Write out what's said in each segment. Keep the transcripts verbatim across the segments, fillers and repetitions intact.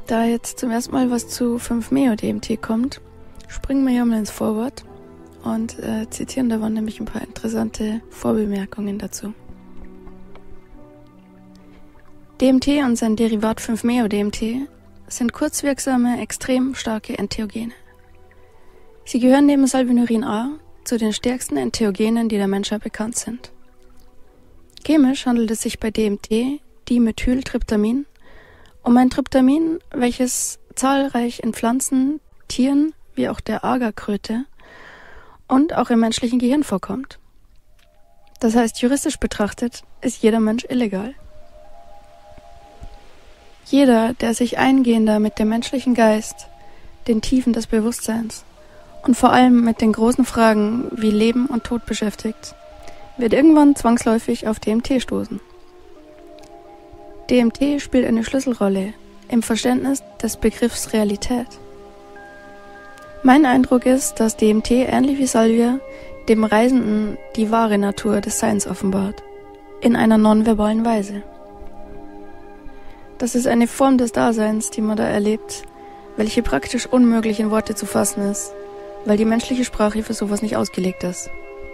Da jetzt zum ersten Mal was zu fünf Meo D M T kommt, springen wir hier mal ins Vorwort und äh, zitieren da waren nämlich ein paar interessante Vorbemerkungen dazu. D M T und sein Derivat fünf Meo D M T sind kurzwirksame, extrem starke Entheogene. Sie gehören neben Salvinurin A zu den stärksten Entheogenen, die der Menschheit bekannt sind. Chemisch handelt es sich bei D M T, Dimethyltryptamin, um ein Tryptamin, welches zahlreich in Pflanzen, Tieren wie auch der Agerkröte und auch im menschlichen Gehirn vorkommt. Das heißt, juristisch betrachtet ist jeder Mensch illegal. Jeder, der sich eingehender mit dem menschlichen Geist, den Tiefen des Bewusstseins und vor allem mit den großen Fragen wie Leben und Tod beschäftigt, wird irgendwann zwangsläufig auf D M T stoßen. D M T spielt eine Schlüsselrolle im Verständnis des Begriffs Realität. Mein Eindruck ist, dass D M T ähnlich wie Salvia dem Reisenden die wahre Natur des Seins offenbart, in einer nonverbalen Weise. Das ist eine Form des Daseins, die man da erlebt, welche praktisch unmöglich in Worte zu fassen ist, weil die menschliche Sprache für sowas nicht ausgelegt ist.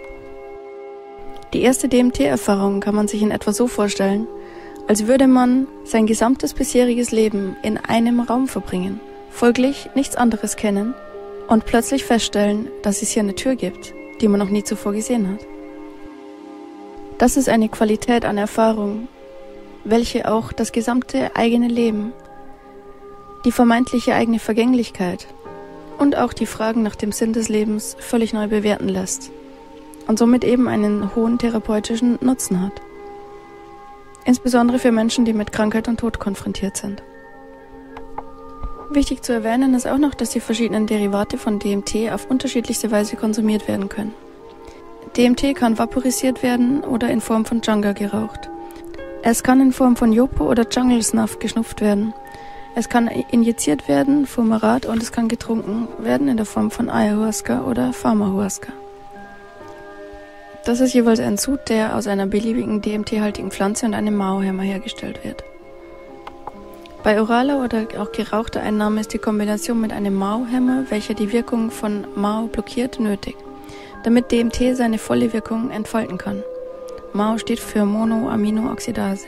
Die erste D M T-Erfahrung kann man sich in etwa so vorstellen, als würde man sein gesamtes bisheriges Leben in einem Raum verbringen, folglich nichts anderes kennen und plötzlich feststellen, dass es hier eine Tür gibt, die man noch nie zuvor gesehen hat. Das ist eine Qualität an Erfahrung, welche auch das gesamte eigene Leben, die vermeintliche eigene Vergänglichkeit und auch die Fragen nach dem Sinn des Lebens völlig neu bewerten lässt und somit eben einen hohen therapeutischen Nutzen hat. Insbesondere für Menschen, die mit Krankheit und Tod konfrontiert sind. Wichtig zu erwähnen ist auch noch, dass die verschiedenen Derivate von D M T auf unterschiedlichste Weise konsumiert werden können. D M T kann vaporisiert werden oder in Form von Janga geraucht. Es kann in Form von Jopo oder Jungle Snuff geschnupft werden. Es kann injiziert werden, Fumarat, und es kann getrunken werden in der Form von Ayahuasca oder Pharmahuasca. Das ist jeweils ein Sud, der aus einer beliebigen D M T-haltigen Pflanze und einem Mao-Hämmer hergestellt wird. Bei oraler oder auch gerauchter Einnahme ist die Kombination mit einem Mao-Hämmer, welcher die Wirkung von Mao blockiert, nötig, damit D M T seine volle Wirkung entfalten kann. Mao steht für Monoaminooxidase.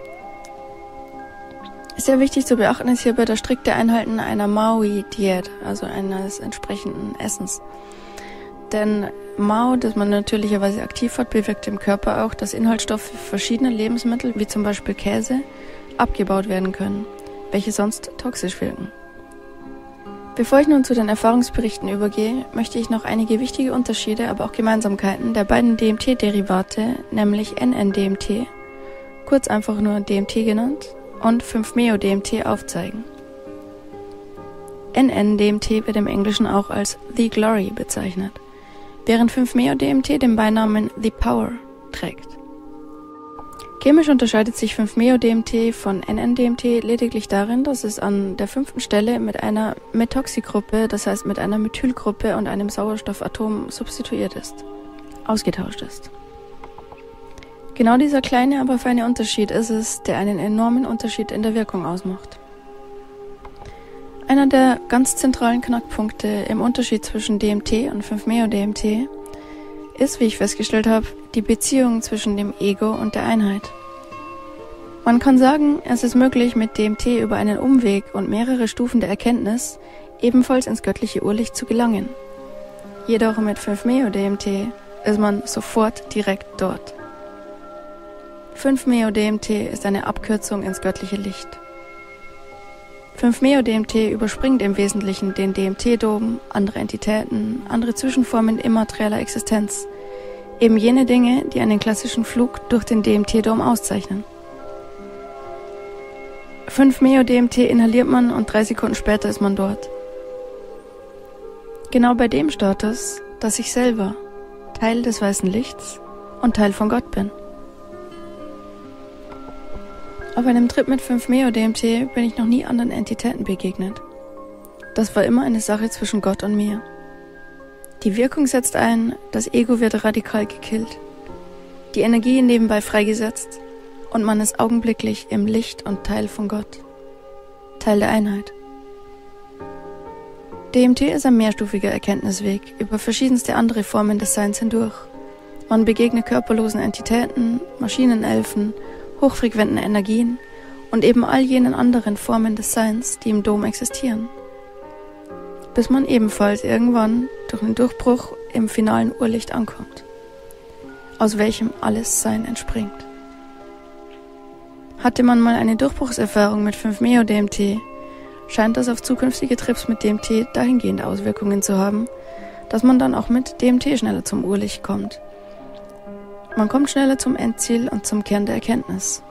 Sehr wichtig zu beachten ist hierbei das strikte Einhalten einer Maui-Diät, also eines entsprechenden Essens. Denn Mao, das man natürlicherweise aktiv hat, bewirkt im Körper auch, dass Inhaltsstoffe verschiedener Lebensmittel, wie zum Beispiel Käse, abgebaut werden können, welche sonst toxisch wirken. Bevor ich nun zu den Erfahrungsberichten übergehe, möchte ich noch einige wichtige Unterschiede, aber auch Gemeinsamkeiten der beiden D M T-Derivate, nämlich N N D M T, kurz einfach nur D M T genannt, und fünf Meo D M T aufzeigen. N N D M T wird im Englischen auch als The Glory bezeichnet, während fünf Meo D M T den Beinamen The Power trägt. Chemisch unterscheidet sich fünf Meo D M T von N N D M T lediglich darin, dass es an der fünften Stelle mit einer Methoxygruppe, das heißt mit einer Methylgruppe und einem Sauerstoffatom substituiert ist, ausgetauscht ist. Genau dieser kleine, aber feine Unterschied ist es, der einen enormen Unterschied in der Wirkung ausmacht. Einer der ganz zentralen Knackpunkte im Unterschied zwischen D M T und fünf Meo D M T ist, wie ich festgestellt habe, die Beziehung zwischen dem Ego und der Einheit. Man kann sagen, es ist möglich, mit D M T über einen Umweg und mehrere Stufen der Erkenntnis ebenfalls ins göttliche Urlicht zu gelangen. Jedoch mit fünf Meo D M T ist man sofort direkt dort. fünf Meo D M T ist eine Abkürzung ins göttliche Licht. fünf Meo D M T überspringt im Wesentlichen den D M T-Dom, andere Entitäten, andere Zwischenformen immaterieller Existenz, eben jene Dinge, die einen klassischen Flug durch den D M T-Dom auszeichnen. fünf Meo D M T inhaliert man und drei Sekunden später ist man dort. Genau bei dem Status, dass ich selber Teil des weißen Lichts und Teil von Gott bin. Auf einem Trip mit fünf Meo D M T bin ich noch nie anderen Entitäten begegnet. Das war immer eine Sache zwischen Gott und mir. Die Wirkung setzt ein, das Ego wird radikal gekillt, die Energie nebenbei freigesetzt und man ist augenblicklich im Licht und Teil von Gott. Teil der Einheit. D M T ist ein mehrstufiger Erkenntnisweg über verschiedenste andere Formen des Seins hindurch. Man begegnet körperlosen Entitäten, Maschinenelfen, hochfrequenten Energien und eben all jenen anderen Formen des Seins, die im Dom existieren. Bis man ebenfalls irgendwann durch einen Durchbruch im finalen Urlicht ankommt, aus welchem alles Sein entspringt. Hatte man mal eine Durchbruchserfahrung mit fünf Meo D M T, scheint das auf zukünftige Trips mit D M T dahingehende Auswirkungen zu haben, dass man dann auch mit D M T schneller zum Urlicht kommt. Man kommt schneller zum Endziel und zum Kern der Erkenntnis.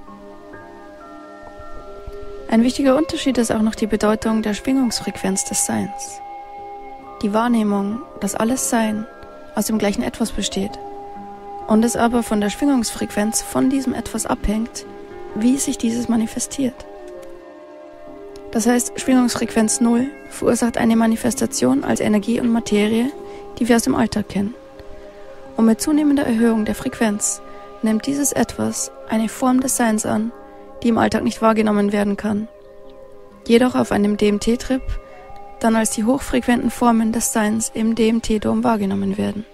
Ein wichtiger Unterschied ist auch noch die Bedeutung der Schwingungsfrequenz des Seins. Die Wahrnehmung, dass alles Sein aus dem gleichen Etwas besteht und es aber von der Schwingungsfrequenz von diesem Etwas abhängt, wie sich dieses manifestiert. Das heißt, Schwingungsfrequenz null verursacht eine Manifestation als Energie und Materie, die wir aus dem Alltag kennen. Und mit zunehmender Erhöhung der Frequenz nimmt dieses Etwas eine Form des Seins an, die im Alltag nicht wahrgenommen werden kann, jedoch auf einem D M T-Trip dann als die hochfrequenten Formen des Seins im D M T-Dom wahrgenommen werden.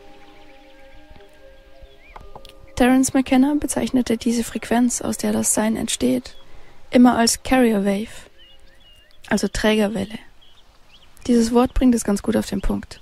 Terence McKenna bezeichnete diese Frequenz, aus der das Sein entsteht, immer als Carrier Wave, also Trägerwelle. Dieses Wort bringt es ganz gut auf den Punkt.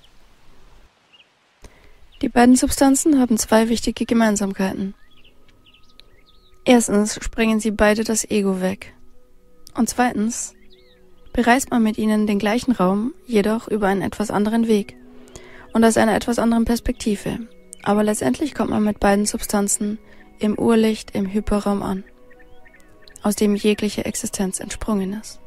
Die beiden Substanzen haben zwei wichtige Gemeinsamkeiten. Erstens sprengen sie beide das Ego weg. Und zweitens bereist man mit ihnen den gleichen Raum, jedoch über einen etwas anderen Weg und aus einer etwas anderen Perspektive. Aber letztendlich kommt man mit beiden Substanzen im Urlicht, im Hyperraum an, aus dem jegliche Existenz entsprungen ist.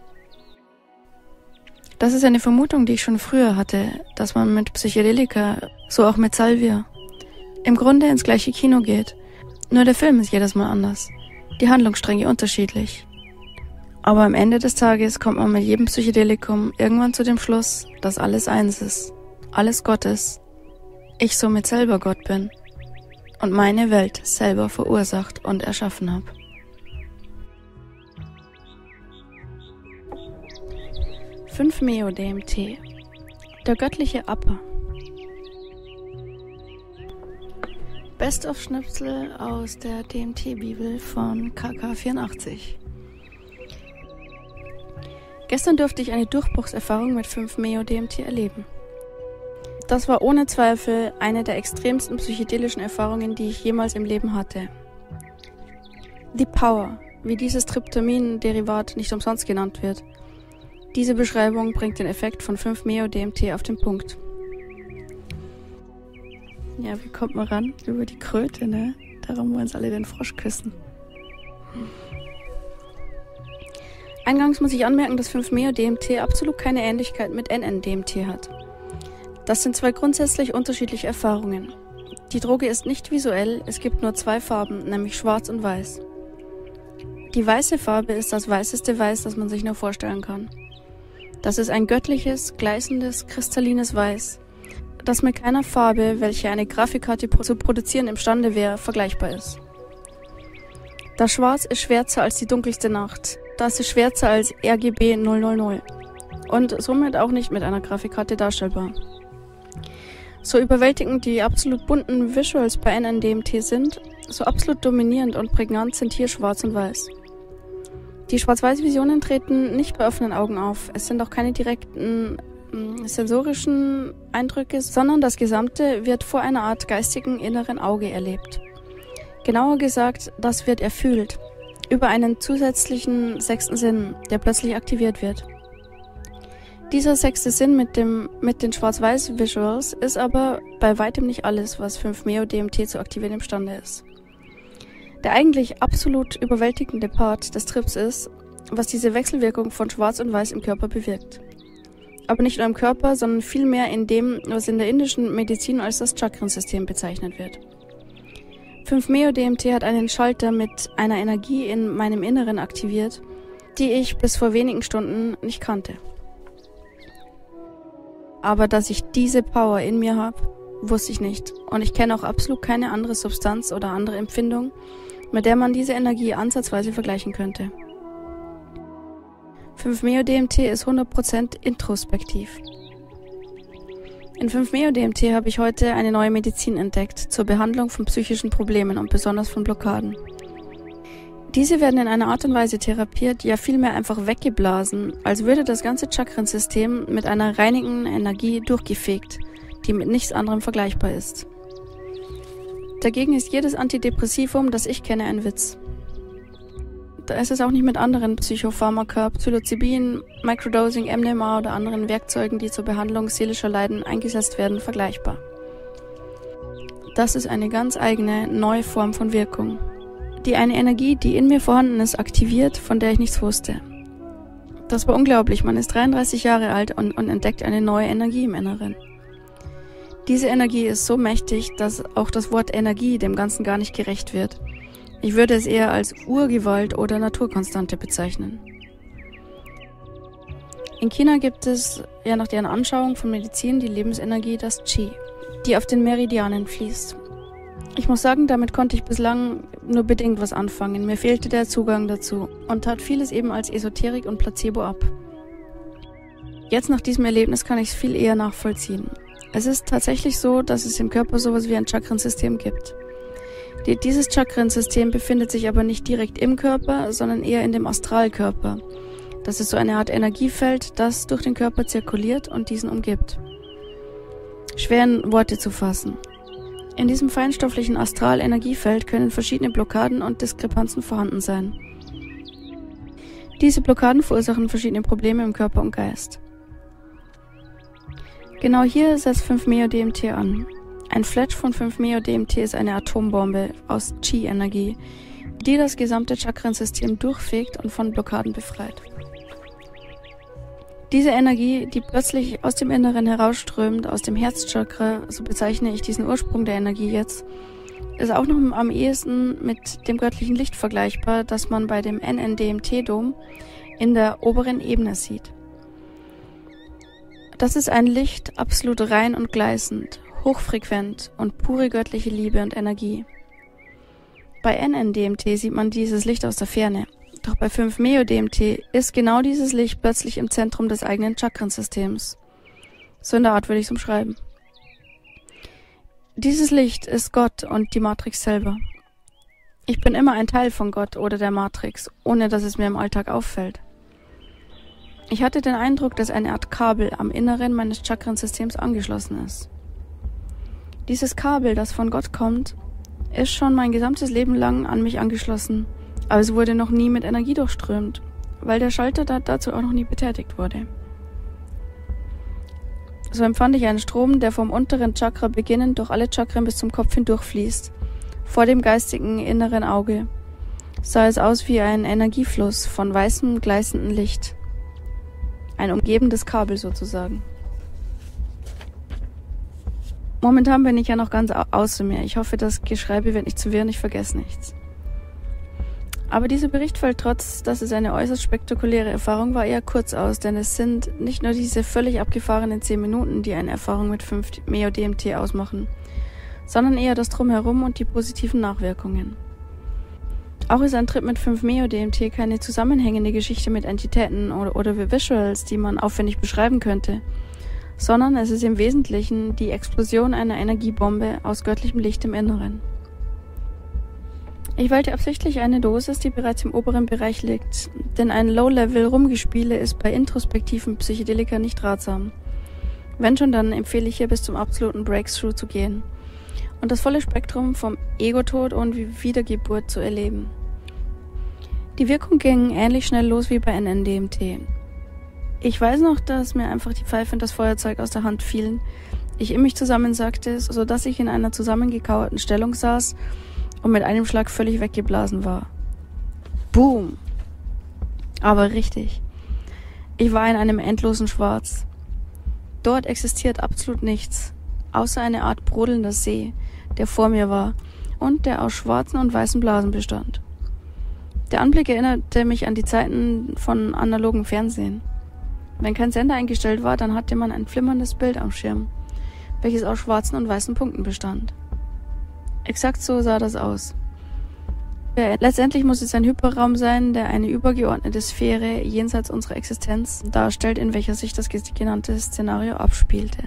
Das ist eine Vermutung, die ich schon früher hatte, dass man mit Psychedelika, so auch mit Salvia, im Grunde ins gleiche Kino geht. Nur der Film ist jedes Mal anders, die Handlungsstränge unterschiedlich. Aber am Ende des Tages kommt man mit jedem Psychedelikum irgendwann zu dem Schluss, dass alles eins ist, alles Gott ist, ich somit selber Gott bin und meine Welt selber verursacht und erschaffen habe. fünf Meo D M T, der göttliche Upper. Best-of-Schnipsel aus der D M T-Bibel von K K vierundachtzig. Gestern durfte ich eine Durchbruchserfahrung mit fünf Meo D M T erleben. Das war ohne Zweifel eine der extremsten psychedelischen Erfahrungen, die ich jemals im Leben hatte. Die Power, wie dieses Tryptamin-Derivat nicht umsonst genannt wird. Diese Beschreibung bringt den Effekt von fünf Meo D M T auf den Punkt. Ja, wie kommt man ran? Über die Kröte, ne? Darum wollen uns alle den Frosch küssen. Eingangs muss ich anmerken, dass fünf Meo D M T absolut keine Ähnlichkeit mit N N D M T hat. Das sind zwei grundsätzlich unterschiedliche Erfahrungen. Die Droge ist nicht visuell, es gibt nur zwei Farben, nämlich schwarz und weiß. Die weiße Farbe ist das weißeste Weiß, das man sich nur vorstellen kann. Das ist ein göttliches, gleißendes, kristallines Weiß, das mit keiner Farbe, welche eine Grafikkarte zu produzieren imstande wäre, vergleichbar ist. Das Schwarz ist schwärzer als die dunkelste Nacht. Das ist schwärzer als R G B null null null und somit auch nicht mit einer Grafikkarte darstellbar. So überwältigend die absolut bunten Visuals bei N N D M T sind, so absolut dominierend und prägnant sind hier Schwarz und Weiß. Die Schwarz-Weiß-Visionen treten nicht bei offenen Augen auf. Es sind auch keine direkten äh, sensorischen Eindrücke, sondern das Gesamte wird vor einer Art geistigen inneren Auge erlebt. Genauer gesagt, das wird erfühlt, über einen zusätzlichen sechsten Sinn, der plötzlich aktiviert wird. Dieser sechste Sinn mit, dem, mit den Schwarz-Weiß-Visuals ist aber bei weitem nicht alles, was fünf Meo D M T zu aktivieren imstande ist. Der eigentlich absolut überwältigende Part des Trips ist, was diese Wechselwirkung von Schwarz und Weiß im Körper bewirkt. Aber nicht nur im Körper, sondern vielmehr in dem, was in der indischen Medizin als das Chakrensystem bezeichnet wird. fünf Meo D M T hat einen Schalter mit einer Energie in meinem Inneren aktiviert, die ich bis vor wenigen Stunden nicht kannte. Aber dass ich diese Power in mir habe, wusste ich nicht. Und ich kenne auch absolut keine andere Substanz oder andere Empfindung, mit der man diese Energie ansatzweise vergleichen könnte. fünf Meo D M T ist hundert Prozent introspektiv. In fünf Meo D M T habe ich heute eine neue Medizin entdeckt zur Behandlung von psychischen Problemen und besonders von Blockaden. Diese werden in einer Art und Weise therapiert, ja vielmehr einfach weggeblasen, als würde das ganze Chakrensystem mit einer reinigenden Energie durchgefegt, die mit nichts anderem vergleichbar ist. Dagegen ist jedes Antidepressivum, das ich kenne, ein Witz. Da ist es auch nicht mit anderen Psychopharmaka, Psilocybin, Microdosing, M D M A oder anderen Werkzeugen, die zur Behandlung seelischer Leiden eingesetzt werden, vergleichbar. Das ist eine ganz eigene, neue Form von Wirkung, die eine Energie, die in mir vorhanden ist, aktiviert, von der ich nichts wusste. Das war unglaublich, man ist dreiunddreißig Jahre alt und, und entdeckt eine neue Energie im Inneren. Diese Energie ist so mächtig, dass auch das Wort Energie dem Ganzen gar nicht gerecht wird. Ich würde es eher als Urgewalt oder Naturkonstante bezeichnen. In China gibt es, ja nach deren Anschauung von Medizin, die Lebensenergie, das Qi, die auf den Meridianen fließt. Ich muss sagen, damit konnte ich bislang nur bedingt was anfangen. Mir fehlte der Zugang dazu und tat vieles eben als Esoterik und Placebo ab. Jetzt nach diesem Erlebnis kann ich es viel eher nachvollziehen. Es ist tatsächlich so, dass es im Körper sowas wie ein Chakrensystem gibt. Die, dieses Chakrensystem befindet sich aber nicht direkt im Körper, sondern eher in dem Astralkörper. Das ist so eine Art Energiefeld, das durch den Körper zirkuliert und diesen umgibt. Schwer in Worte zu fassen. In diesem feinstofflichen Astralenergiefeld können verschiedene Blockaden und Diskrepanzen vorhanden sein. Diese Blockaden verursachen verschiedene Probleme im Körper und Geist. Genau hier setzt fünf Meo D M T an. Ein Fletch von fünf Meo D M T ist eine Atombombe aus Qi-Energie, die das gesamte Chakrensystem durchfegt und von Blockaden befreit. Diese Energie, die plötzlich aus dem Inneren herausströmt, aus dem Herzchakra, so bezeichne ich diesen Ursprung der Energie jetzt, ist auch noch am ehesten mit dem göttlichen Licht vergleichbar, das man bei dem N N D M T-Dom in der oberen Ebene sieht. Das ist ein Licht, absolut rein und gleißend, hochfrequent und pure göttliche Liebe und Energie. Bei N N D M T sieht man dieses Licht aus der Ferne. Doch bei fünf Meo D M T ist genau dieses Licht plötzlich im Zentrum des eigenen Chakrensystems. So in der Art würde ich es umschreiben. Dieses Licht ist Gott und die Matrix selber. Ich bin immer ein Teil von Gott oder der Matrix, ohne dass es mir im Alltag auffällt. Ich hatte den Eindruck, dass eine Art Kabel am Inneren meines Chakrensystems angeschlossen ist. Dieses Kabel, das von Gott kommt, ist schon mein gesamtes Leben lang an mich angeschlossen, aber es wurde noch nie mit Energie durchströmt, weil der Schalter da dazu auch noch nie betätigt wurde. So empfand ich einen Strom, der vom unteren Chakra beginnend durch alle Chakren bis zum Kopf hindurchfließt. Vor dem geistigen inneren Auge sah es aus wie ein Energiefluss von weißem, gleißendem Licht. Ein umgebendes Kabel sozusagen. Momentan bin ich ja noch ganz außer mir. Ich hoffe, das Geschreibe wird nicht zu wirr und ich vergesse nichts. Aber dieser Bericht fällt trotz, dass es eine äußerst spektakuläre Erfahrung war, eher kurz aus, denn es sind nicht nur diese völlig abgefahrenen zehn Minuten, die eine Erfahrung mit fünf Meo D M T ausmachen, sondern eher das Drumherum und die positiven Nachwirkungen. Auch ist ein Trip mit fünf Meo D M T keine zusammenhängende Geschichte mit Entitäten oder, oder Visuals, die man aufwendig beschreiben könnte, sondern es ist im Wesentlichen die Explosion einer Energiebombe aus göttlichem Licht im Inneren. Ich wählte absichtlich eine Dosis, die bereits im oberen Bereich liegt, denn ein Low-Level-Rumgespiele ist bei introspektiven Psychedelika nicht ratsam. Wenn schon, dann empfehle ich hier bis zum absoluten Breakthrough zu gehen und das volle Spektrum vom Ego-Tod und Wiedergeburt zu erleben. Die Wirkung ging ähnlich schnell los wie bei N N D M T. Ich weiß noch, dass mir einfach die Pfeife und das Feuerzeug aus der Hand fielen, ich in mich zusammensackte, sodass ich in einer zusammengekauerten Stellung saß und mit einem Schlag völlig weggeblasen war. Boom! Aber richtig. Ich war in einem endlosen Schwarz. Dort existiert absolut nichts, außer eine Art brodelnder See, der vor mir war und der aus schwarzen und weißen Blasen bestand. Der Anblick erinnerte mich an die Zeiten von analogen Fernsehen. Wenn kein Sender eingestellt war, dann hatte man ein flimmerndes Bild am Schirm, welches aus schwarzen und weißen Punkten bestand. Exakt so sah das aus. Ja, letztendlich muss es ein Hyperraum sein, der eine übergeordnete Sphäre jenseits unserer Existenz darstellt, in welcher sich das genannte Szenario abspielte.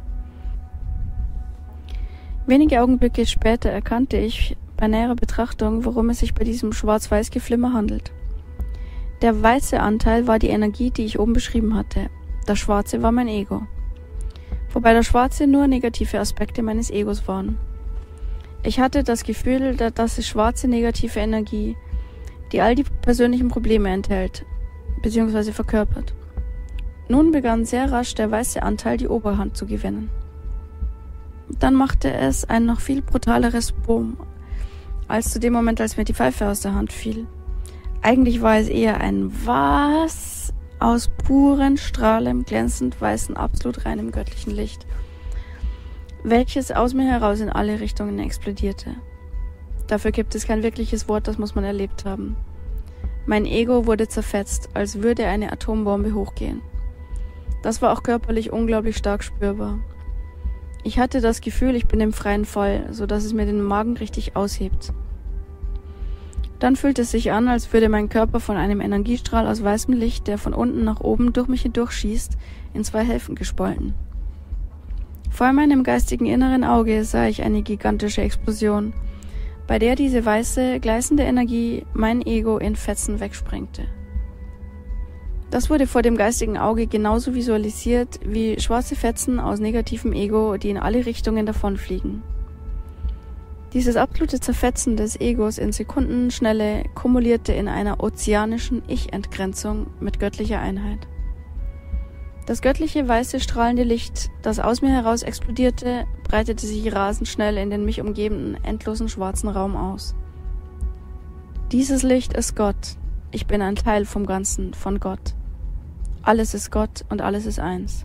Wenige Augenblicke später erkannte ich bei näherer Betrachtung, worum es sich bei diesem Schwarz-Weiß-Geflimmer handelt. Der weiße Anteil war die Energie, die ich oben beschrieben hatte. Das Schwarze war mein Ego. Wobei das Schwarze nur negative Aspekte meines Egos waren. Ich hatte das Gefühl, dass die schwarze negative Energie, die all die persönlichen Probleme enthält, bzw. verkörpert. Nun begann sehr rasch der weiße Anteil die Oberhand zu gewinnen. Dann machte es ein noch viel brutaleres Boom, als zu dem Moment, als mir die Pfeife aus der Hand fiel. Eigentlich war es eher ein Was aus puren, strahlend, glänzend weißen, absolut reinem göttlichen Licht, welches aus mir heraus in alle Richtungen explodierte. Dafür gibt es kein wirkliches Wort, das muss man erlebt haben. Mein Ego wurde zerfetzt, als würde eine Atombombe hochgehen. Das war auch körperlich unglaublich stark spürbar. Ich hatte das Gefühl, ich bin im freien Fall, so dass es mir den Magen richtig aushebt. Dann fühlte es sich an, als würde mein Körper von einem Energiestrahl aus weißem Licht, der von unten nach oben durch mich hindurchschießt, in zwei Hälften gespalten. Vor meinem geistigen inneren Auge sah ich eine gigantische Explosion, bei der diese weiße, gleißende Energie mein Ego in Fetzen wegsprengte. Das wurde vor dem geistigen Auge genauso visualisiert wie schwarze Fetzen aus negativem Ego, die in alle Richtungen davonfliegen. Dieses absolute Zerfetzen des Egos in Sekundenschnelle kumulierte in einer ozeanischen Ich-Entgrenzung mit göttlicher Einheit. Das göttliche, weiße, strahlende Licht, das aus mir heraus explodierte, breitete sich rasend schnell in den mich umgebenden, endlosen schwarzen Raum aus. Dieses Licht ist Gott. Ich bin ein Teil vom Ganzen, von Gott. Alles ist Gott und alles ist eins.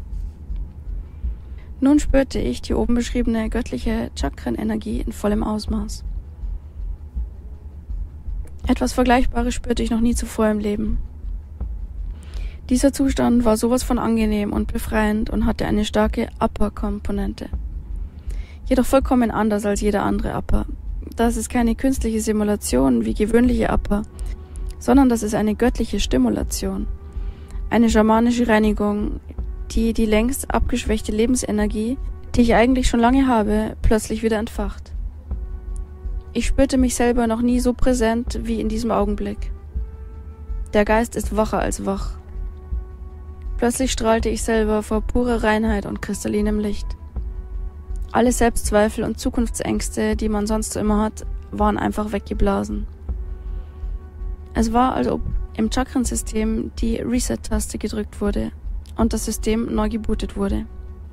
Nun spürte ich die oben beschriebene göttliche Chakrenenergie in vollem Ausmaß. Etwas Vergleichbares spürte ich noch nie zuvor im Leben. Dieser Zustand war sowas von angenehm und befreiend und hatte eine starke Upper-Komponente. Jedoch vollkommen anders als jeder andere Upper. Das ist keine künstliche Simulation wie gewöhnliche Upper, sondern das ist eine göttliche Stimulation. Eine schamanische Reinigung, die die längst abgeschwächte Lebensenergie, die ich eigentlich schon lange habe, plötzlich wieder entfacht. Ich spürte mich selber noch nie so präsent wie in diesem Augenblick. Der Geist ist wacher als wach. Plötzlich strahlte ich selber vor purer Reinheit und kristallinem Licht. Alle Selbstzweifel und Zukunftsängste, die man sonst so immer hat, waren einfach weggeblasen. Es war, als ob im Chakrensystem die Reset-Taste gedrückt wurde und das System neu gebootet wurde.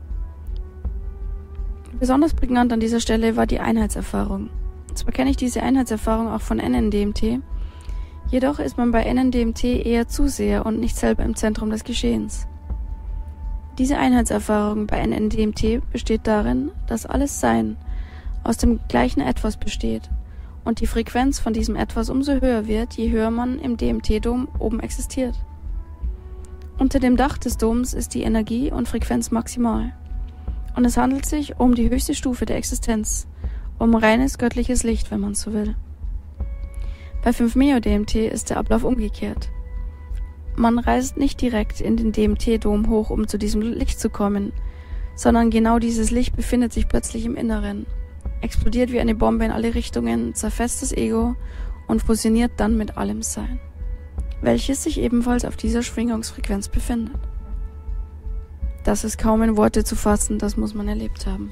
Besonders prägnant an dieser Stelle war die Einheitserfahrung. Zwar kenne ich diese Einheitserfahrung auch von N N D M T, jedoch ist man bei N N D M T eher Zuseher und nicht selber im Zentrum des Geschehens. Diese Einheitserfahrung bei N N D M T besteht darin, dass alles Sein aus dem gleichen Etwas besteht und die Frequenz von diesem Etwas umso höher wird, je höher man im D M T-Dom oben existiert. Unter dem Dach des Doms ist die Energie und Frequenz maximal. Und es handelt sich um die höchste Stufe der Existenz, um reines göttliches Licht, wenn man so will. Bei fünf Meo D M T ist der Ablauf umgekehrt. Man reist nicht direkt in den D M T-Dom hoch, um zu diesem Licht zu kommen, sondern genau dieses Licht befindet sich plötzlich im Inneren, explodiert wie eine Bombe in alle Richtungen, zerfetzt das Ego und fusioniert dann mit allem Sein, welches sich ebenfalls auf dieser Schwingungsfrequenz befindet. Das ist kaum in Worte zu fassen, das muss man erlebt haben.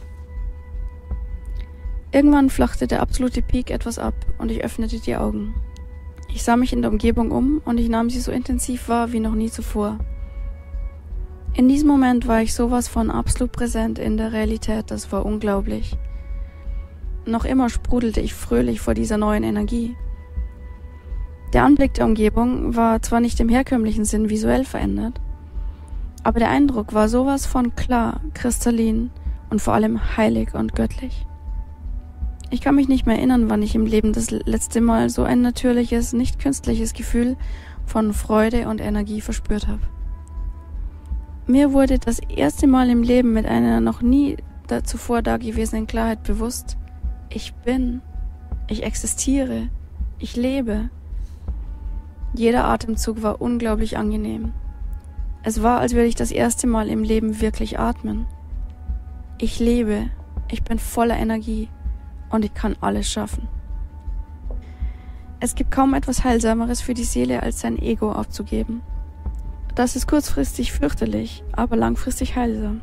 Irgendwann flachte der absolute Peak etwas ab und ich öffnete die Augen. Ich sah mich in der Umgebung um und ich nahm sie so intensiv wahr wie noch nie zuvor. In diesem Moment war ich sowas von absolut präsent in der Realität, das war unglaublich. Noch immer sprudelte ich fröhlich vor dieser neuen Energie. Der Anblick der Umgebung war zwar nicht im herkömmlichen Sinn visuell verändert, aber der Eindruck war sowas von klar, kristallin und vor allem heilig und göttlich. Ich kann mich nicht mehr erinnern, wann ich im Leben das letzte Mal so ein natürliches, nicht künstliches Gefühl von Freude und Energie verspürt habe. Mir wurde das erste Mal im Leben mit einer noch nie zuvor dagewesenen Klarheit bewusst: Ich bin. Ich existiere. Ich lebe. Jeder Atemzug war unglaublich angenehm. Es war, als würde ich das erste Mal im Leben wirklich atmen. Ich lebe. Ich bin voller Energie. Und ich kann alles schaffen. Es gibt kaum etwas Heilsameres für die Seele, als sein Ego aufzugeben. Das ist kurzfristig fürchterlich, aber langfristig heilsam.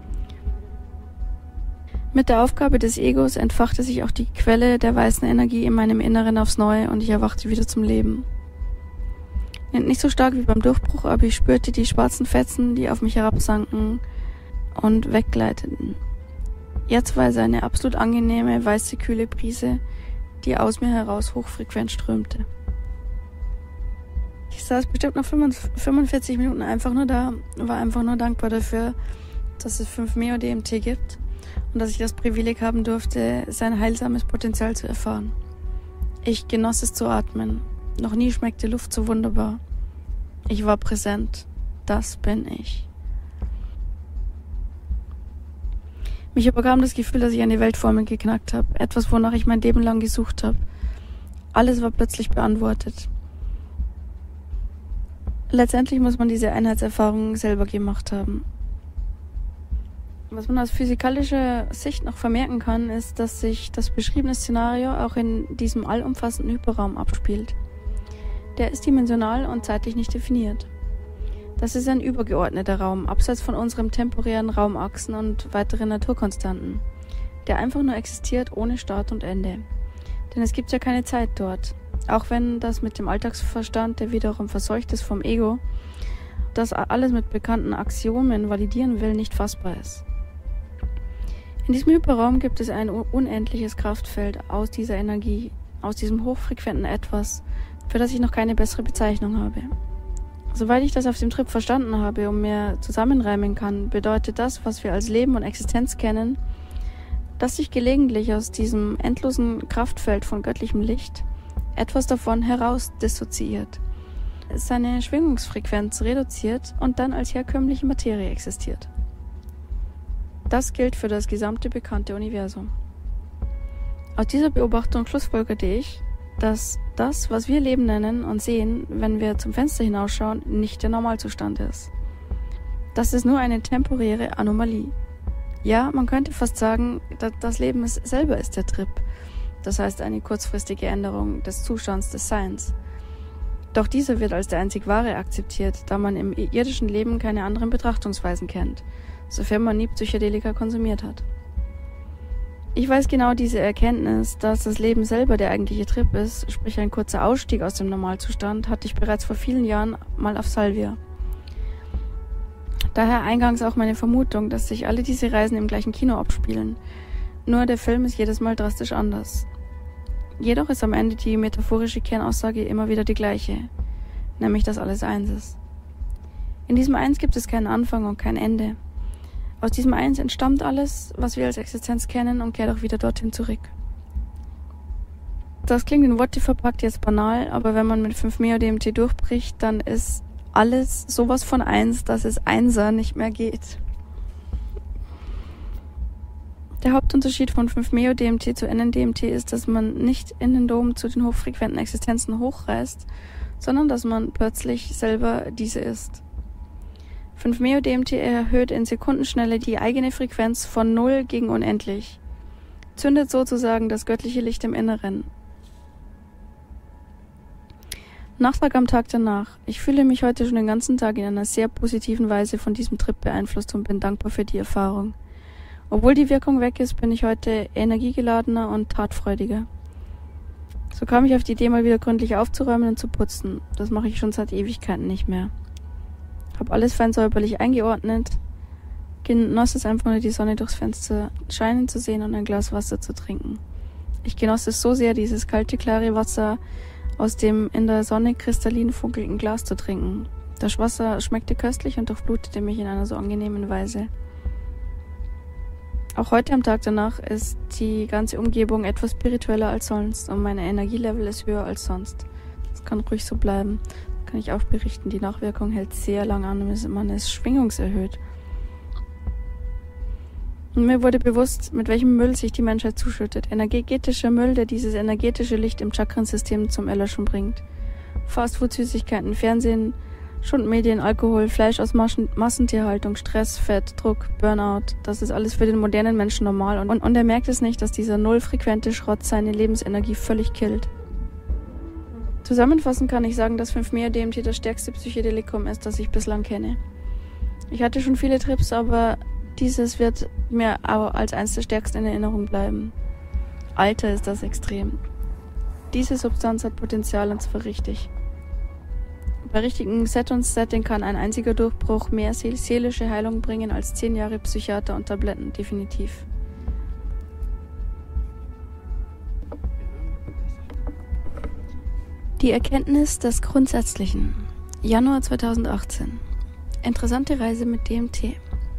Mit der Aufgabe des Egos entfachte sich auch die Quelle der weißen Energie in meinem Inneren aufs Neue und ich erwachte wieder zum Leben. Nicht so stark wie beim Durchbruch, aber ich spürte die schwarzen Fetzen, die auf mich herabsanken und weggleiteten. Jetzt war es eine absolut angenehme, weiße, kühle Brise, die aus mir heraus hochfrequent strömte. Ich saß bestimmt noch fünfundvierzig Minuten einfach nur da, war einfach nur dankbar dafür, dass es fünf Meo-D M T gibt und dass ich das Privileg haben durfte, sein heilsames Potenzial zu erfahren. Ich genoss es zu atmen. Noch nie schmeckte Luft so wunderbar. Ich war präsent. Das bin ich. Mich überkam das Gefühl, dass ich eine Weltformel geknackt habe. Etwas, wonach ich mein Leben lang gesucht habe. Alles war plötzlich beantwortet. Letztendlich muss man diese Einheitserfahrung selber gemacht haben. Was man aus physikalischer Sicht noch vermerken kann, ist, dass sich das beschriebene Szenario auch in diesem allumfassenden Hyperraum abspielt. Der ist dimensional und zeitlich nicht definiert. Das ist ein übergeordneter Raum, abseits von unserem temporären Raumachsen und weiteren Naturkonstanten, der einfach nur existiert ohne Start und Ende. Denn es gibt ja keine Zeit dort, auch wenn das mit dem Alltagsverstand, der wiederum verseucht ist vom Ego, das alles mit bekannten Axiomen validieren will, nicht fassbar ist. In diesem Hyperraum gibt es ein unendliches Kraftfeld aus dieser Energie, aus diesem hochfrequenten Etwas, für das ich noch keine bessere Bezeichnung habe. Soweit ich das auf dem Trip verstanden habe und mir zusammenreimen kann, bedeutet das, was wir als Leben und Existenz kennen, dass sich gelegentlich aus diesem endlosen Kraftfeld von göttlichem Licht etwas davon heraus dissoziiert, seine Schwingungsfrequenz reduziert und dann als herkömmliche Materie existiert. Das gilt für das gesamte bekannte Universum. Aus dieser Beobachtung schlussfolgerte ich, dass das, was wir Leben nennen und sehen, wenn wir zum Fenster hinausschauen, nicht der Normalzustand ist. Das ist nur eine temporäre Anomalie. Ja, man könnte fast sagen, dass das Leben selber ist der Trip. Das heißt eine kurzfristige Änderung des Zustands des Seins. Doch dieser wird als der einzig wahre akzeptiert, da man im irdischen Leben keine anderen Betrachtungsweisen kennt, sofern man nie Psychedelika konsumiert hat. Ich weiß genau diese Erkenntnis, dass das Leben selber der eigentliche Trip ist, sprich ein kurzer Ausstieg aus dem Normalzustand, hatte ich bereits vor vielen Jahren mal auf Salvia. Daher eingangs auch meine Vermutung, dass sich alle diese Reisen im gleichen Kino abspielen. Nur der Film ist jedes Mal drastisch anders. Jedoch ist am Ende die metaphorische Kernaussage immer wieder die gleiche, nämlich dass alles eins ist. In diesem Eins gibt es keinen Anfang und kein Ende. Aus diesem Eins entstammt alles, was wir als Existenz kennen und kehrt auch wieder dorthin zurück. Das klingt in Worte verpackt jetzt banal, aber wenn man mit fünf Meo-D M T durchbricht, dann ist alles sowas von eins, dass es Einser nicht mehr geht. Der Hauptunterschied von fünf Meo-D M T zu N N D M T ist, dass man nicht in den Dom zu den hochfrequenten Existenzen hochreist, sondern dass man plötzlich selber diese ist. fünf Meo-D M T erhöht in Sekundenschnelle die eigene Frequenz von null gegen unendlich, zündet sozusagen das göttliche Licht im Inneren. Nachtrag am Tag danach. Ich fühle mich heute schon den ganzen Tag in einer sehr positiven Weise von diesem Trip beeinflusst und bin dankbar für die Erfahrung. Obwohl die Wirkung weg ist, bin ich heute energiegeladener und tatfreudiger. So kam ich auf die Idee, mal wieder gründlich aufzuräumen und zu putzen. Das mache ich schon seit Ewigkeiten nicht mehr. Hab alles fein säuberlich eingeordnet, genoss es einfach nur, die Sonne durchs Fenster scheinen zu sehen und ein Glas Wasser zu trinken. Ich genoss es so sehr, dieses kalte, klare Wasser aus dem in der Sonne kristallin funkelnden Glas zu trinken. Das Wasser schmeckte köstlich und durchblutete mich in einer so angenehmen Weise. Auch heute am Tag danach ist die ganze Umgebung etwas spiritueller als sonst und mein Energielevel ist höher als sonst. Das kann ruhig so bleiben. Das kann ich auch berichten. Die Nachwirkung hält sehr lang an und man ist schwingungserhöht. Und mir wurde bewusst, mit welchem Müll sich die Menschheit zuschüttet. Energetischer Müll, der dieses energetische Licht im Chakrensystem zum Erlöschen bringt. Fastfood, Süßigkeiten, Fernsehen, Schundmedien, Alkohol, Fleisch aus Maschen, Massentierhaltung, Stress, Fett, Druck, Burnout. Das ist alles für den modernen Menschen normal. Und, und er merkt es nicht, dass dieser nullfrequente Schrott seine Lebensenergie völlig killt. Zusammenfassend kann ich sagen, dass fünf Meo D M T das stärkste Psychedelikum ist, das ich bislang kenne. Ich hatte schon viele Trips, aber dieses wird mir auch als eines der stärksten in Erinnerung bleiben. Alter, ist das extrem. Diese Substanz hat Potenzial und zwar richtig. Bei richtigen Set und Setting kann ein einziger Durchbruch mehr seelische Heilung bringen als zehn Jahre Psychiater und Tabletten, definitiv. Die Erkenntnis des Grundsätzlichen. Januar zweitausendachtzehn. Interessante Reise mit D M T.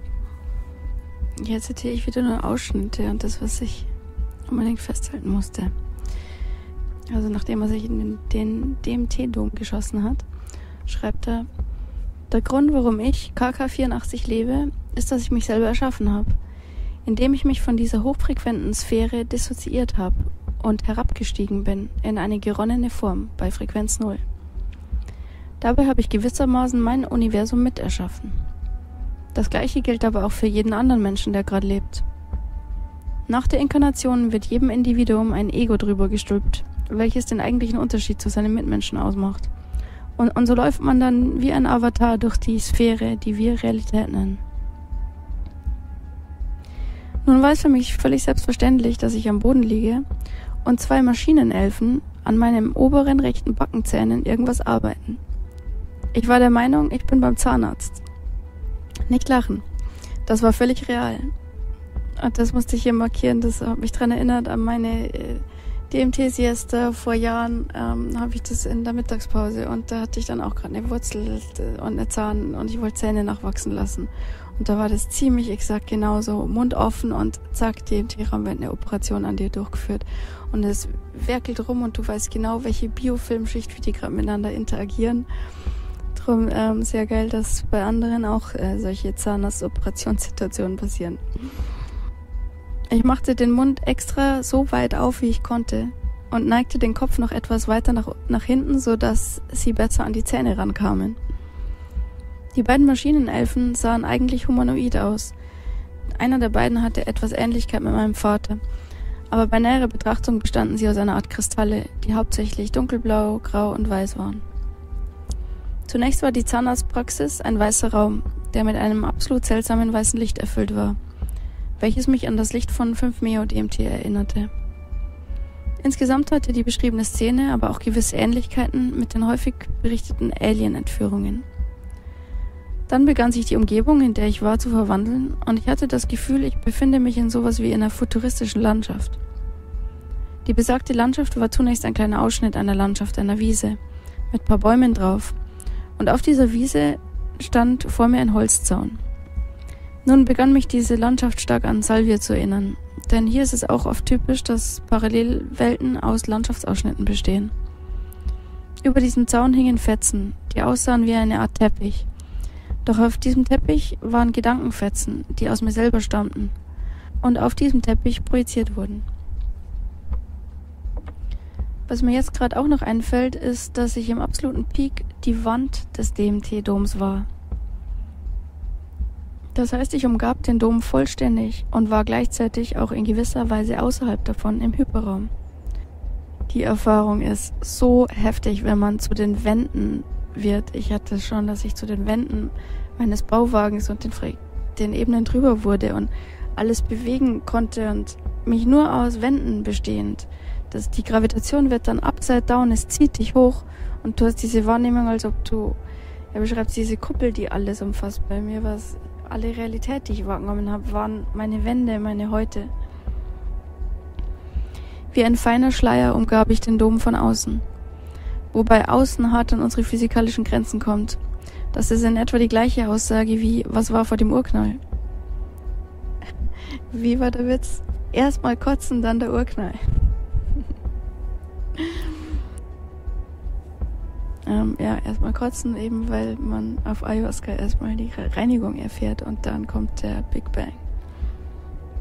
Hier zitiere ich wieder nur Ausschnitte und das, was ich unbedingt festhalten musste. Also nachdem er sich in den, den D M T-Dom geschossen hat, schreibt er: Der Grund, warum ich K K vierundachtzig lebe, ist, dass ich mich selber erschaffen habe, indem ich mich von dieser hochfrequenten Sphäre dissoziiert habe und herabgestiegen bin in eine geronnene Form bei Frequenz null. Dabei habe ich gewissermaßen mein Universum miterschaffen. Das Gleiche gilt aber auch für jeden anderen Menschen, der gerade lebt. Nach der Inkarnation wird jedem Individuum ein Ego drüber gestülpt, welches den eigentlichen Unterschied zu seinen Mitmenschen ausmacht. Und, und so läuft man dann wie ein Avatar durch die Sphäre, die wir Realität nennen. Nun war es für mich völlig selbstverständlich, dass ich am Boden liege und zwei Maschinenelfen an meinen oberen rechten Backenzähnen irgendwas arbeiten. Ich war der Meinung, ich bin beim Zahnarzt. Nicht lachen. Das war völlig real. Und das musste ich hier markieren, das hat mich daran erinnert an meine äh, D M T-Siesta vor Jahren, ähm, habe ich das in der Mittagspause und da hatte ich dann auch gerade eine Wurzel und eine Zahn und ich wollte Zähne nachwachsen lassen. Und da war das ziemlich exakt genauso, Mund offen und zack, D M T-Raum wird eine Operation an dir durchgeführt. Und es werkelt rum und du weißt genau, welche Biofilmschicht, wie die gerade miteinander interagieren. Drum ähm, sehr geil, dass bei anderen auch äh, solche Zahnarztoperationssituationen passieren. Ich machte den Mund extra so weit auf, wie ich konnte und neigte den Kopf noch etwas weiter nach, nach hinten, sodass sie besser an die Zähne rankamen. Die beiden Maschinenelfen sahen eigentlich humanoid aus. Einer der beiden hatte etwas Ähnlichkeit mit meinem Vater, aber bei näherer Betrachtung bestanden sie aus einer Art Kristalle, die hauptsächlich dunkelblau, grau und weiß waren. Zunächst war die Zahnarztpraxis ein weißer Raum, der mit einem absolut seltsamen weißen Licht erfüllt war, welches mich an das Licht von fünf Meo D M T erinnerte. Insgesamt hatte die beschriebene Szene aber auch gewisse Ähnlichkeiten mit den häufig berichteten Alien-Entführungen. Dann begann sich die Umgebung, in der ich war, zu verwandeln und ich hatte das Gefühl, ich befinde mich in sowas wie einer futuristischen Landschaft. Die besagte Landschaft war zunächst ein kleiner Ausschnitt einer Landschaft einer Wiese, mit ein paar Bäumen drauf, und auf dieser Wiese stand vor mir ein Holzzaun. Nun begann mich diese Landschaft stark an Salvia zu erinnern, denn hier ist es auch oft typisch, dass Parallelwelten aus Landschaftsausschnitten bestehen. Über diesem Zaun hingen Fetzen, die aussahen wie eine Art Teppich. Doch auf diesem Teppich waren Gedankenfetzen, die aus mir selber stammten und auf diesem Teppich projiziert wurden. Was mir jetzt gerade auch noch einfällt, ist, dass ich im absoluten Peak die Wand des D M T-Doms war. Das heißt, ich umgab den Dom vollständig und war gleichzeitig auch in gewisser Weise außerhalb davon im Hyperraum. Die Erfahrung ist so heftig, wenn man zu den Wänden wird. Ich hatte schon, dass ich zu den Wänden meines Bauwagens und den, den Ebenen drüber wurde und alles bewegen konnte und mich nur aus Wänden bestehend. Das, die Gravitation wird dann upside down, es zieht dich hoch und du hast diese Wahrnehmung, als ob du, er beschreibt diese Kuppel, die alles umfasst. Bei mir war es alle Realität, die ich wahrgenommen habe, waren meine Wände, meine Häute. Wie ein feiner Schleier umgab ich den Dom von außen. Wobei außen hart an unsere physikalischen Grenzen kommt. Das ist in etwa die gleiche Aussage wie, was war vor dem Urknall? Wie war der Witz? Erstmal kotzen, dann der Urknall. ähm, ja, erstmal kotzen, eben weil man auf Ayahuasca erstmal die Reinigung erfährt und dann kommt der Big Bang.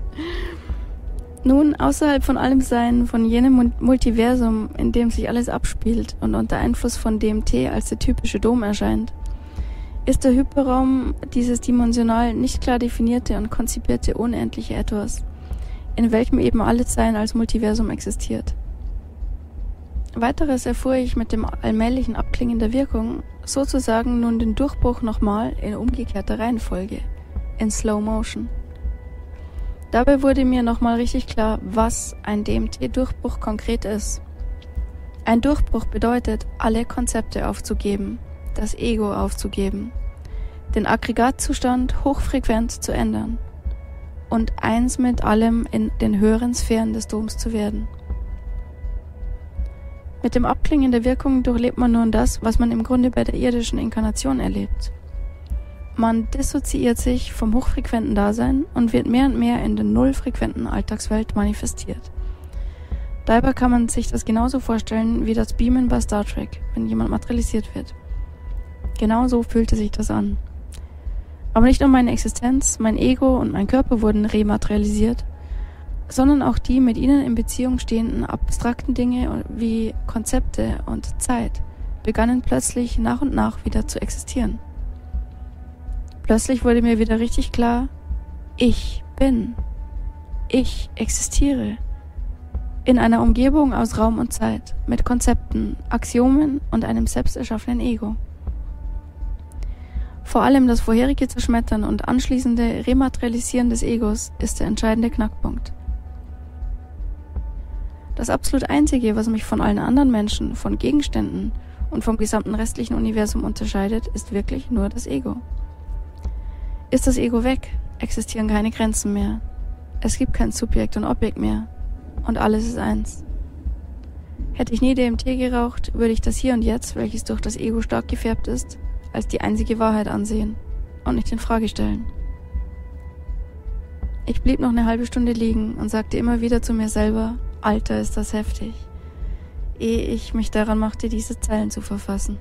Nun, außerhalb von allem Sein, von jenem Multiversum, in dem sich alles abspielt und unter Einfluss von D M T als der typische Dom erscheint, ist der Hyperraum dieses dimensional nicht klar definierte und konzipierte unendliche Etwas, in welchem eben alles Sein als Multiversum existiert. Weiteres erfuhr ich mit dem allmählichen Abklingen der Wirkung, sozusagen nun den Durchbruch nochmal in umgekehrter Reihenfolge, in Slow Motion. Dabei wurde mir nochmal richtig klar, was ein D M T-Durchbruch konkret ist. Ein Durchbruch bedeutet, alle Konzepte aufzugeben, das Ego aufzugeben, den Aggregatzustand hochfrequent zu ändern und eins mit allem in den höheren Sphären des Doms zu werden. Mit dem Abklingen der Wirkung durchlebt man nun das, was man im Grunde bei der irdischen Inkarnation erlebt. Man dissoziiert sich vom hochfrequenten Dasein und wird mehr und mehr in der nullfrequenten Alltagswelt manifestiert. Dabei kann man sich das genauso vorstellen wie das Beamen bei Star Trek, wenn jemand materialisiert wird. Genau so fühlte sich das an. Aber nicht nur meine Existenz, mein Ego und mein Körper wurden rematerialisiert, sondern auch die mit ihnen in Beziehung stehenden abstrakten Dinge wie Konzepte und Zeit begannen plötzlich nach und nach wieder zu existieren. Plötzlich wurde mir wieder richtig klar, ich bin, ich existiere, in einer Umgebung aus Raum und Zeit, mit Konzepten, Axiomen und einem selbst erschaffenen Ego. Vor allem das vorherige Zerschmettern und anschließende Rematerialisieren des Egos ist der entscheidende Knackpunkt. Das absolut Einzige, was mich von allen anderen Menschen, von Gegenständen und vom gesamten restlichen Universum unterscheidet, ist wirklich nur das Ego. Ist das Ego weg, existieren keine Grenzen mehr. Es gibt kein Subjekt und Objekt mehr. Und alles ist eins. Hätte ich nie D M T geraucht, würde ich das Hier und Jetzt, welches durch das Ego stark gefärbt ist, als die einzige Wahrheit ansehen und nicht in Frage stellen. Ich blieb noch eine halbe Stunde liegen und sagte immer wieder zu mir selber, Alter, ist das heftig, ehe ich mich daran machte, diese Zeilen zu verfassen.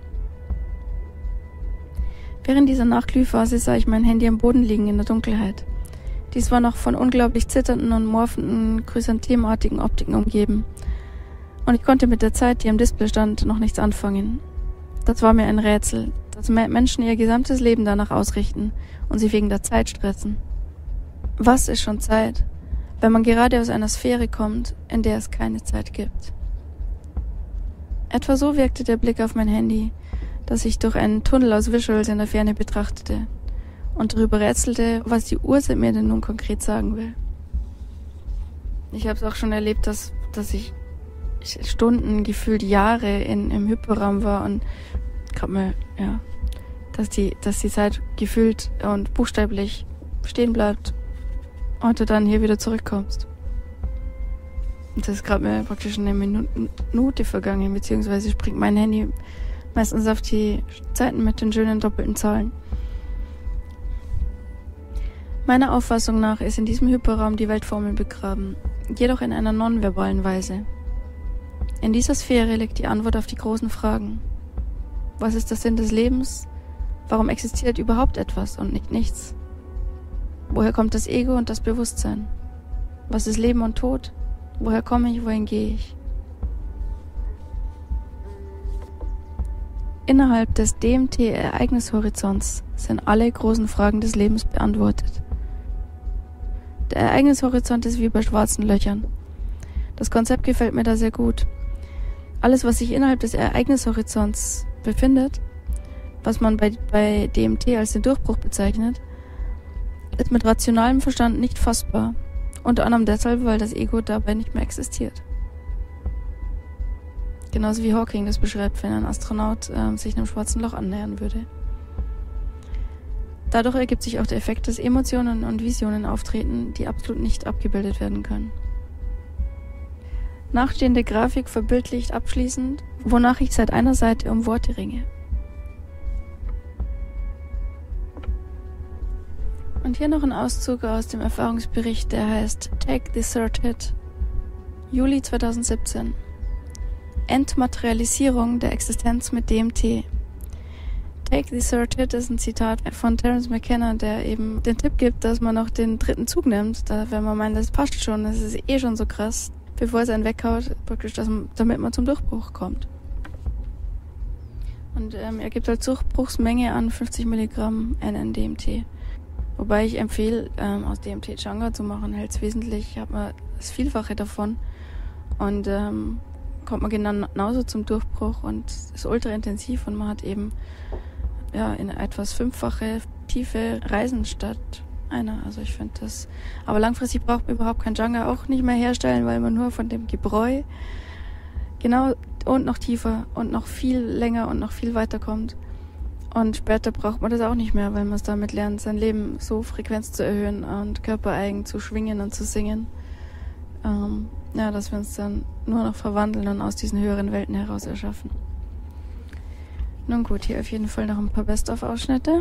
Während dieser Nachglühphase sah ich mein Handy am Boden liegen in der Dunkelheit. Dies war noch von unglaublich zitternden und morphenden, chrysanthemartigen Optiken umgeben. Und ich konnte mit der Zeit, die am Display stand, noch nichts anfangen. Das war mir ein Rätsel, dass Menschen ihr gesamtes Leben danach ausrichten und sie wegen der Zeit stressen. Was ist schon Zeit, wenn man gerade aus einer Sphäre kommt, in der es keine Zeit gibt? Etwa so wirkte der Blick auf mein Handy, das ich durch einen Tunnel aus Visuals in der Ferne betrachtete und darüber rätselte, was die Uhrzeit mir denn nun konkret sagen will. Ich habe es auch schon erlebt, dass, dass ich Stunden, gefühlt Jahre in, im Hyperraum war und gerade mal, ja, dass die, dass die Zeit gefühlt und buchstäblich stehen bleibt und du dann hier wieder zurückkommst. Und das ist gerade mal praktisch eine Minute vergangen, beziehungsweise springt mein Handy meistens auf die Zeiten mit den schönen doppelten Zahlen. Meiner Auffassung nach ist in diesem Hyperraum die Weltformel begraben, jedoch in einer nonverbalen Weise. In dieser Sphäre liegt die Antwort auf die großen Fragen. Was ist der Sinn des Lebens? Warum existiert überhaupt etwas und nicht nichts? Woher kommt das Ego und das Bewusstsein? Was ist Leben und Tod? Woher komme ich, wohin gehe ich? Innerhalb des D M T-Ereignishorizonts sind alle großen Fragen des Lebens beantwortet. Der Ereignishorizont ist wie bei schwarzen Löchern. Das Konzept gefällt mir da sehr gut. Alles, was sich innerhalb des Ereignishorizonts befindet, was man bei, bei D M T als den Durchbruch bezeichnet, ist mit rationalem Verstand nicht fassbar. Unter anderem deshalb, weil das Ego dabei nicht mehr existiert. Genauso wie Hawking das beschreibt, wenn ein Astronaut äh, sich einem schwarzen Loch annähern würde. Dadurch ergibt sich auch der Effekt, dass Emotionen und Visionen auftreten, die absolut nicht abgebildet werden können. Nachstehende Grafik verbildlicht abschließend, wonach ich seit einer Seite um Worte ringe. Und hier noch ein Auszug aus dem Erfahrungsbericht, der heißt Take the Third Hit, Juli zweitausendsiebzehn. Entmaterialisierung der Existenz mit D M T. Take the third hit ist ein Zitat von Terence McKenna, der eben den Tipp gibt, dass man noch den dritten Zug nimmt, da, wenn man meint, das passt schon, das ist eh schon so krass, bevor es einen weghaut, praktisch, dass man, damit man zum Durchbruch kommt. Und ähm, er gibt halt Durchbruchsmenge an fünfzig Milligramm N N D M T. Wobei ich empfehle, ähm, aus D M T Changa zu machen, hält es wesentlich, hat man das Vielfache davon und ähm, kommt man genauso zum Durchbruch und ist ultra intensiv und man hat eben ja in etwas fünffache tiefe Reisen statt einer. Also ich finde das, aber langfristig braucht man überhaupt kein Changa auch nicht mehr herstellen, weil man nur von dem Gebräu genau und noch tiefer und noch viel länger und noch viel weiter kommt. Und später braucht man das auch nicht mehr, weil man es damit lernt, sein Leben so Frequenz zu erhöhen und körpereigen zu schwingen und zu singen. Ähm, ja, dass wir uns dann nur noch verwandeln und aus diesen höheren Welten heraus erschaffen. Nun gut, hier auf jeden Fall noch ein paar Best-of-Ausschnitte.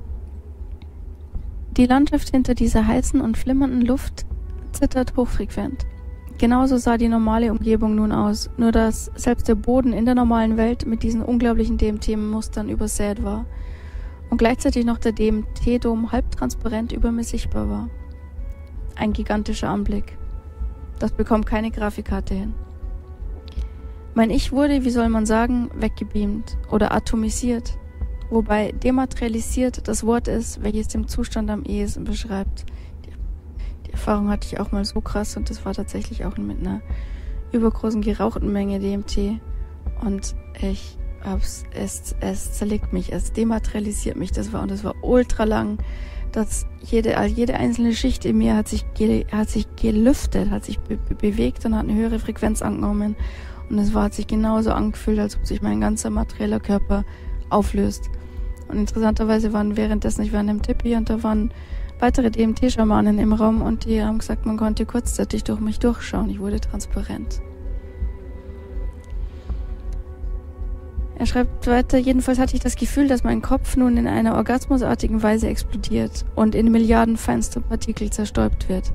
Die Landschaft hinter dieser heißen und flimmernden Luft zittert hochfrequent. Genauso sah die normale Umgebung nun aus, nur dass selbst der Boden in der normalen Welt mit diesen unglaublichen D M T-Mustern übersät war und gleichzeitig noch der D M T-Dom halbtransparent über mir sichtbar war. Ein gigantischer Anblick. Das bekommt keine Grafikkarte hin. Mein Ich wurde, wie soll man sagen, weggebeamt oder atomisiert, wobei dematerialisiert das Wort ist, welches den Zustand am ehesten beschreibt. Die Erfahrung hatte ich auch mal so krass und das war tatsächlich auch mit einer übergroßen gerauchten Menge D M T und ich hab's, es, es zerlegt mich, es dematerialisiert mich, das war und das war ultra lang. Dass jede, also jede einzelne Schicht in mir hat sich, ge, hat sich gelüftet, hat sich be, be, bewegt und hat eine höhere Frequenz angenommen. Und es war, hat sich genauso angefühlt, als ob sich mein ganzer materieller Körper auflöst. Und interessanterweise waren währenddessen, ich war in einem Tipi und da waren weitere D M T-Schamanen im Raum und die haben gesagt, man konnte kurzzeitig durch mich durchschauen. Ich wurde transparent. Er schreibt weiter, jedenfalls hatte ich das Gefühl, dass mein Kopf nun in einer orgasmusartigen Weise explodiert und in Milliarden feinster Partikel zerstäubt wird.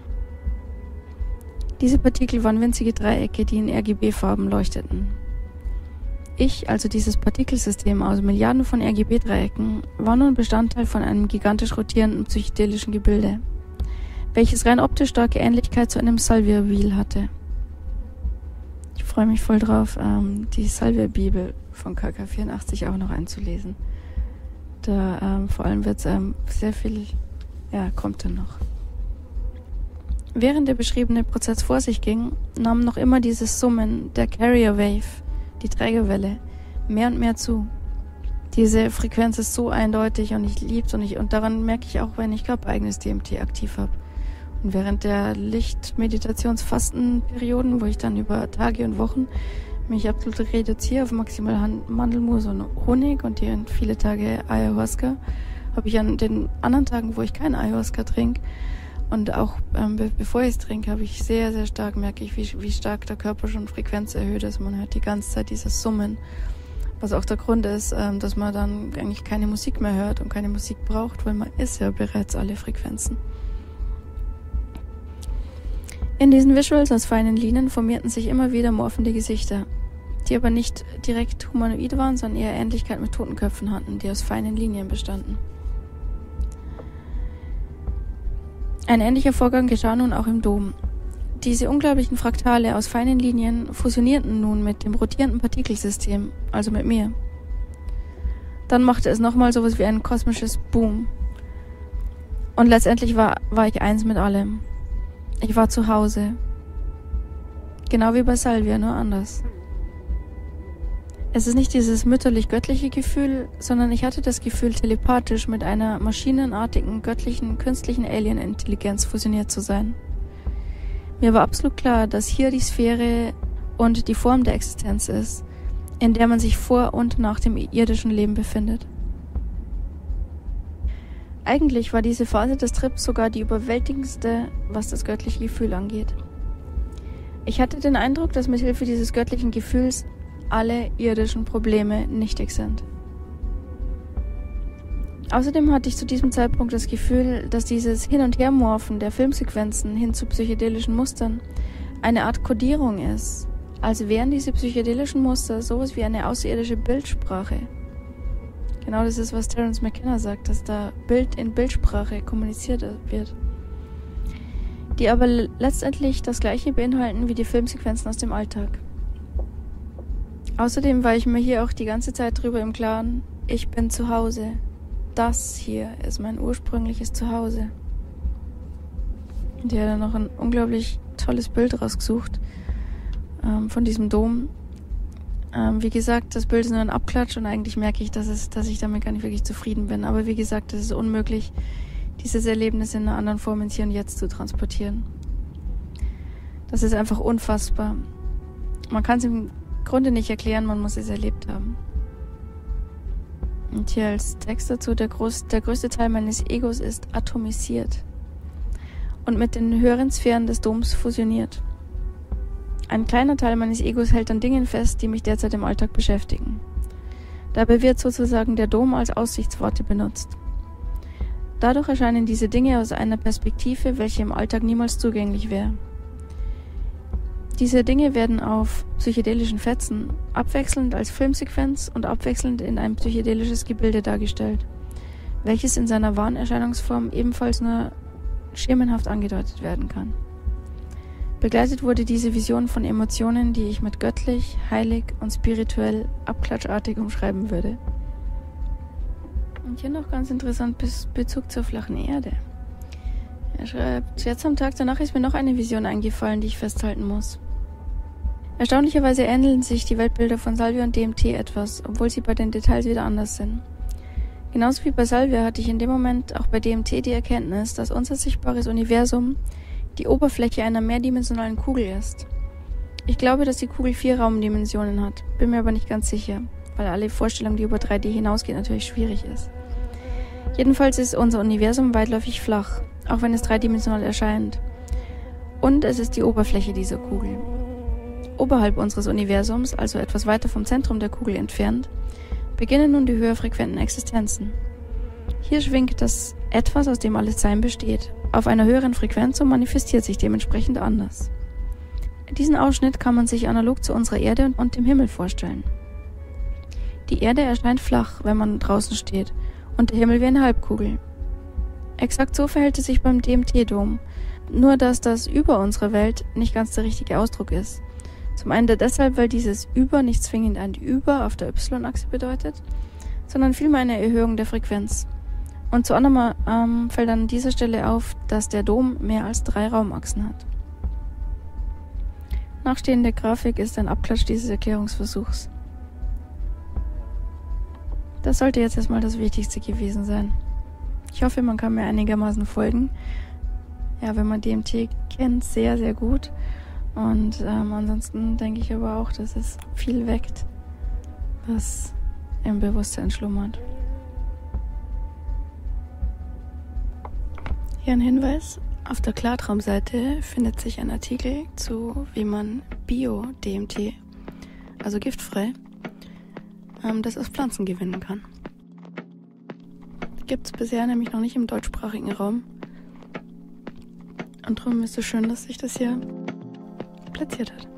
Diese Partikel waren winzige Dreiecke, die in R G B-Farben leuchteten. Ich, also dieses Partikelsystem aus Milliarden von R G B-Dreiecken, war nun Bestandteil von einem gigantisch rotierenden psychedelischen Gebilde, welches rein optisch starke Ähnlichkeit zu einem Salvia-Wheel hatte. Ich freue mich voll drauf, ähm, die Salvia-Bibel von K K vierundachtzig auch noch einzulesen. Da ähm, vor allem wird ähm, sehr viel, ja, kommt dann noch. Während der beschriebene Prozess vor sich ging, nahm noch immer dieses Summen der Carrier Wave, die Trägerwelle, mehr und mehr zu. Diese Frequenz ist so eindeutig und ich lieb's und ich und daran merke ich auch, wenn ich körpereigenes D M T aktiv habe. Und während der Licht-Meditations-Fastenperioden, wo ich dann über Tage und Wochen mich absolut reduziere auf maximal Mandelmus und Honig und hier viele Tage Ayahuasca, habe ich an den anderen Tagen, wo ich kein Ayahuasca trinke und auch ähm, be bevor ich es trinke, habe ich sehr, sehr stark, merke ich, wie, wie stark der Körper schon Frequenz erhöht ist. Man hört die ganze Zeit dieses Summen, was auch der Grund ist, ähm, dass man dann eigentlich keine Musik mehr hört und keine Musik braucht, weil man ist ja bereits alle Frequenzen. In diesen Visuals aus feinen Linien formierten sich immer wieder morphende Gesichter, die aber nicht direkt humanoid waren, sondern eher Ähnlichkeit mit Totenköpfen hatten, die aus feinen Linien bestanden. Ein ähnlicher Vorgang geschah nun auch im Dom. Diese unglaublichen Fraktale aus feinen Linien fusionierten nun mit dem rotierenden Partikelsystem, also mit mir. Dann machte es nochmal sowas wie ein kosmisches Boom. Und letztendlich war, war ich eins mit allem. Ich war zu Hause. Genau wie bei Salvia, nur anders. Es ist nicht dieses mütterlich-göttliche Gefühl, sondern ich hatte das Gefühl, telepathisch mit einer maschinenartigen, göttlichen, künstlichen Alien-Intelligenz fusioniert zu sein. Mir war absolut klar, dass hier die Sphäre und die Form der Existenz ist, in der man sich vor und nach dem irdischen Leben befindet. Eigentlich war diese Phase des Trips sogar die überwältigendste, was das göttliche Gefühl angeht. Ich hatte den Eindruck, dass mit Hilfe dieses göttlichen Gefühls alle irdischen Probleme nichtig sind. Außerdem hatte ich zu diesem Zeitpunkt das Gefühl, dass dieses Hin- und Hermorphen der Filmsequenzen hin zu psychedelischen Mustern eine Art Kodierung ist, als wären diese psychedelischen Muster sowas wie eine außerirdische Bildsprache. Genau das ist, was Terence McKenna sagt, dass da Bild in Bildsprache kommuniziert wird. Die aber letztendlich das Gleiche beinhalten wie die Filmsequenzen aus dem Alltag. Außerdem war ich mir hier auch die ganze Zeit drüber im Klaren, ich bin zu Hause. Das hier ist mein ursprüngliches Zuhause. Und die hat dann noch ein unglaublich tolles Bild rausgesucht ähm, von diesem Dom. Ähm, wie gesagt, das Bild ist nur ein Abklatsch und eigentlich merke ich, dass, es, dass ich damit gar nicht wirklich zufrieden bin. Aber wie gesagt, es ist unmöglich, dieses Erlebnis in einer anderen Form ins Hier und Jetzt zu transportieren. Das ist einfach unfassbar. Man kann es im Grunde nicht erklären, man muss es erlebt haben. Und hier als Text dazu, der, groß, der größte Teil meines Egos ist atomisiert und mit den höheren Sphären des Doms fusioniert. Ein kleiner Teil meines Egos hält an Dingen fest, die mich derzeit im Alltag beschäftigen. Dabei wird sozusagen der Dom als Aussichtsworte benutzt. Dadurch erscheinen diese Dinge aus einer Perspektive, welche im Alltag niemals zugänglich wäre. Diese Dinge werden auf psychedelischen Fetzen abwechselnd als Filmsequenz und abwechselnd in ein psychedelisches Gebilde dargestellt, welches in seiner wahren Erscheinungsform ebenfalls nur schemenhaft angedeutet werden kann. Begleitet wurde diese Vision von Emotionen, die ich mit göttlich, heilig und spirituell abklatschartig umschreiben würde. Und hier noch ganz interessant Bezug zur flachen Erde. Er schreibt, jetzt am Tag danach ist mir noch eine Vision eingefallen, die ich festhalten muss. Erstaunlicherweise ähneln sich die Weltbilder von Salvia und D M T etwas, obwohl sie bei den Details wieder anders sind. Genauso wie bei Salvia hatte ich in dem Moment auch bei D M T die Erkenntnis, dass unser sichtbares Universum die Oberfläche einer mehrdimensionalen Kugel ist. Ich glaube, dass die Kugel vier Raumdimensionen hat, bin mir aber nicht ganz sicher, weil alle Vorstellung, die über drei D hinausgeht, natürlich schwierig ist. Jedenfalls ist unser Universum weitläufig flach, auch wenn es dreidimensional erscheint. Und es ist die Oberfläche dieser Kugel. Oberhalb unseres Universums, also etwas weiter vom Zentrum der Kugel entfernt, beginnen nun die höher frequenten Existenzen. Hier schwingt das Etwas, aus dem alles Sein besteht, auf einer höheren Frequenz und manifestiert sich dementsprechend anders. Diesen Ausschnitt kann man sich analog zu unserer Erde und dem Himmel vorstellen. Die Erde erscheint flach, wenn man draußen steht, und der Himmel wie eine Halbkugel. Exakt so verhält es sich beim D M T-Dom, nur dass das Über unserer Welt nicht ganz der richtige Ausdruck ist. Zum einen deshalb, weil dieses Über nicht zwingend ein Über auf der Y-Achse bedeutet, sondern vielmehr eine Erhöhung der Frequenz. Und zu anderem ähm, fällt an dieser Stelle auf, dass der Dom mehr als drei Raumachsen hat. Nachstehende Grafik ist ein Abklatsch dieses Erklärungsversuchs. Das sollte jetzt erstmal das Wichtigste gewesen sein. Ich hoffe, man kann mir einigermaßen folgen. Ja, wenn man D M T kennt, sehr, sehr gut. Und ähm, ansonsten denke ich aber auch, dass es viel weckt, was im Bewusstsein schlummert. Hier ein Hinweis. Auf der Klartraumseite findet sich ein Artikel zu, wie man Bio-D M T, also giftfrei, ähm, das aus Pflanzen gewinnen kann. Gibt es bisher nämlich noch nicht im deutschsprachigen Raum. Und darum ist es schön, dass sich das hier platziert hat.